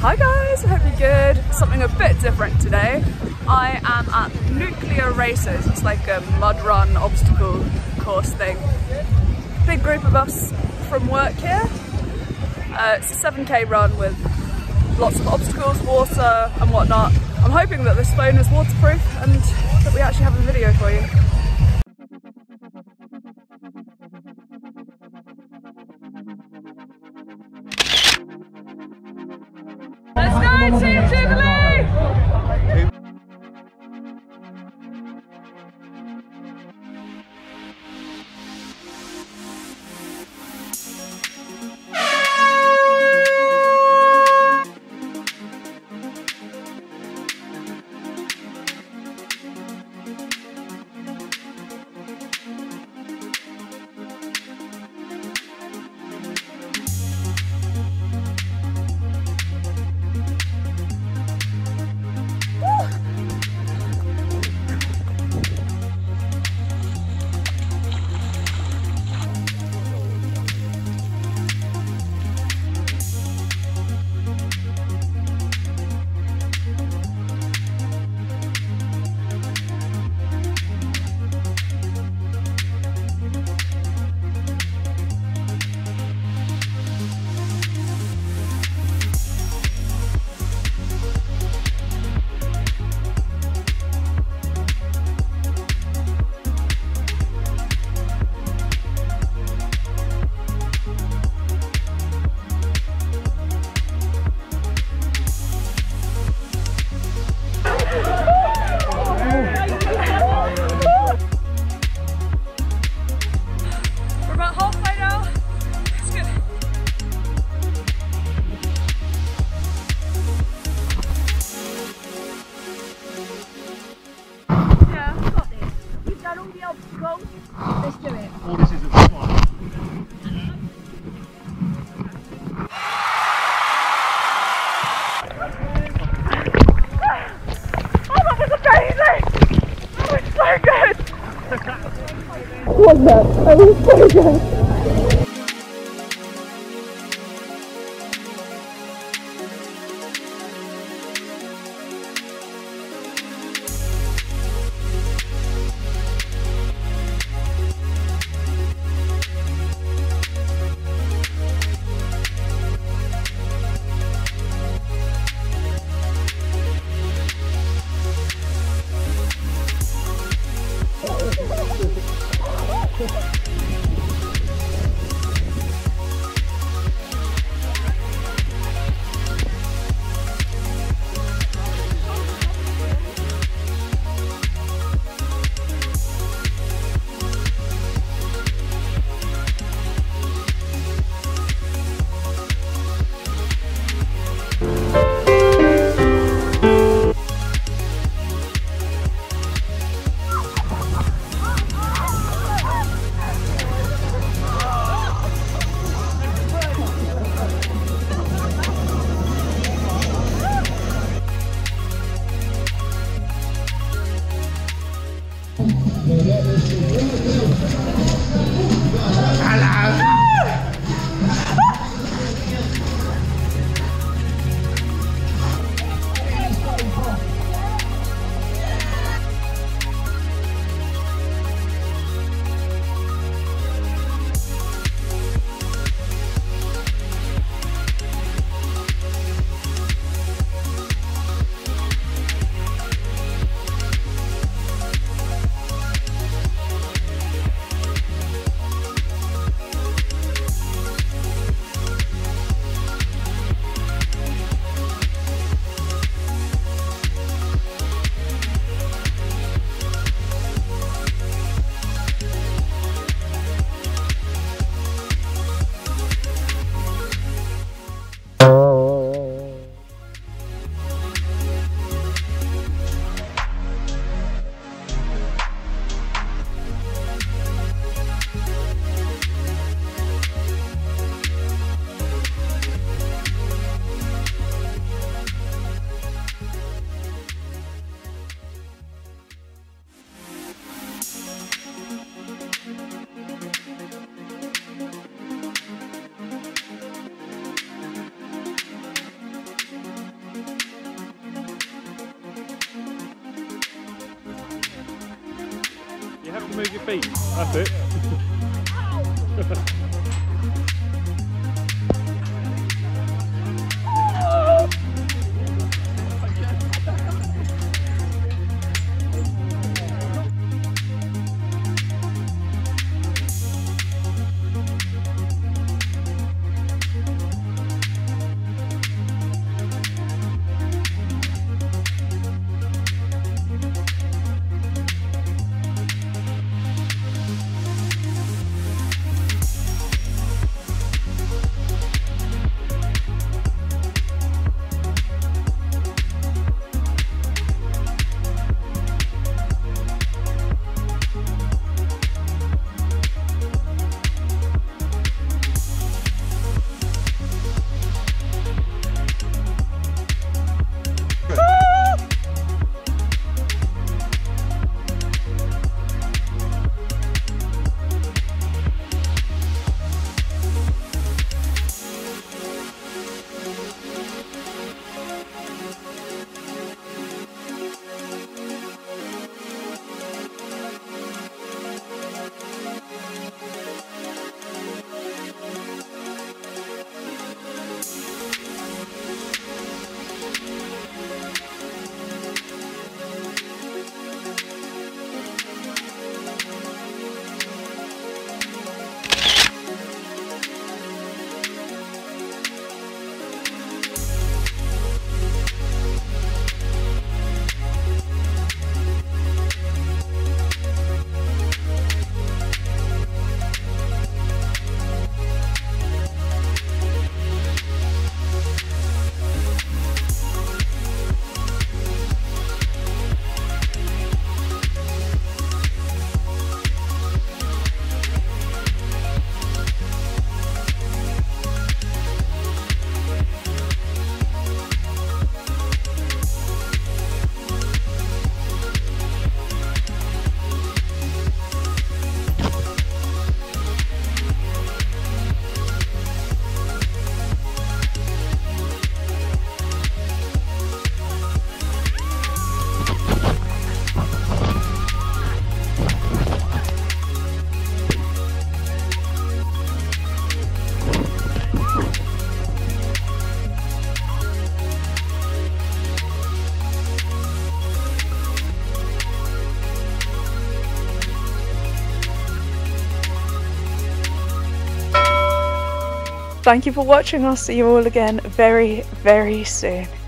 Hi guys, I hope you're good. Something a bit different today. I am at Nuclear Races. It's like a mud run obstacle course thing. Big group of us from work here. It's a 7k run with lots of obstacles, water and whatnot. I'm hoping that this phone is waterproof and that we actually have a video for you. Let's go Team Jubilee! Let's do it. All this is at the spot. Oh, that was amazing! That was so good! What was that? That was so good! feet. That's it. Thank you for watching. I'll see you all again very, very soon.